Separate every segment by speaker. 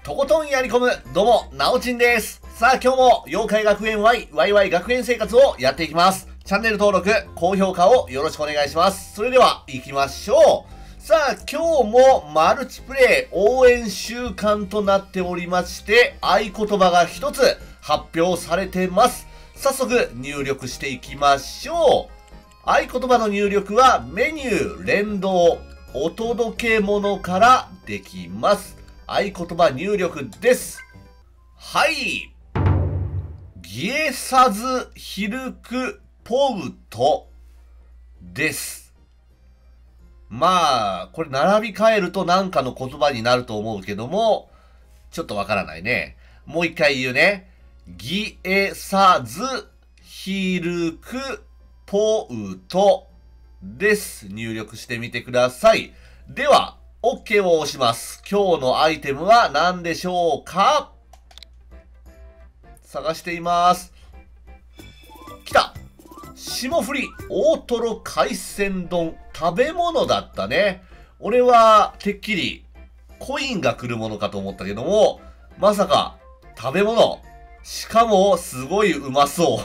Speaker 1: とことんやり込む、どうも、なおちんです。さあ、今日も、妖怪学園 Y、ワイワイ学園生活をやっていきます。チャンネル登録、高評価をよろしくお願いします。それでは、行きましょう。さあ、今日も、マルチプレイ応援週間となっておりまして、合言葉が一つ発表されてます。早速、入力していきましょう。合言葉の入力は、メニュー、連動、お届け物からできます。合言葉入力です。はい。ギエサズヒルクポウトです。まあ、これ並び替えると何かの言葉になると思うけども、ちょっとわからないね。もう一回言うね。ギエサズヒルクポウトです。入力してみてください。では、OK を押します。今日のアイテムは何でしょうか？探しています。来た！霜降り大トロ海鮮丼。食べ物だったね。俺はてっきりコインが来るものかと思ったけども、まさか食べ物。しかもすごいうまそう。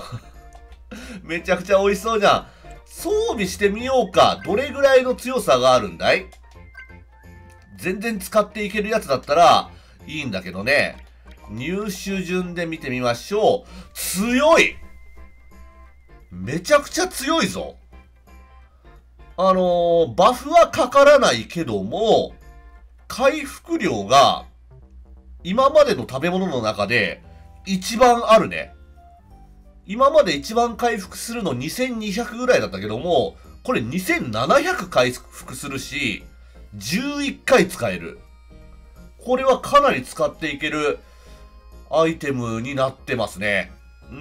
Speaker 1: めちゃくちゃ美味しそうじゃん。装備してみようか。どれぐらいの強さがあるんだい？全然使っていけるやつだったらいいんだけどね。入手順で見てみましょう。強い！めちゃくちゃ強いぞ。バフはかからないけども、回復量が今までの食べ物の中で一番あるね。今まで一番回復するの2200ぐらいだったけども、これ2700回復するし、11回使える。これはかなり使っていけるアイテムになってますね。うん。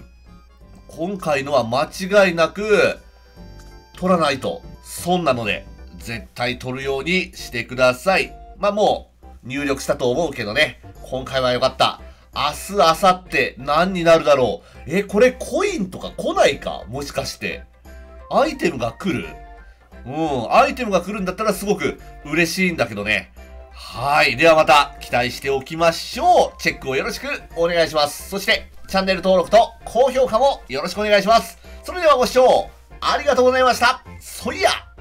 Speaker 1: 今回のは間違いなく取らないと損なので、絶対取るようにしてください。まあもう入力したと思うけどね。今回は良かった。明日、明後日何になるだろう。これコインとか来ないか？もしかして。アイテムが来る？アイテムが来るんだったらすごく嬉しいんだけどね。はい。ではまた期待しておきましょう。チェックをよろしくお願いします。そして、チャンネル登録と高評価もよろしくお願いします。それではご視聴ありがとうございました。そいや！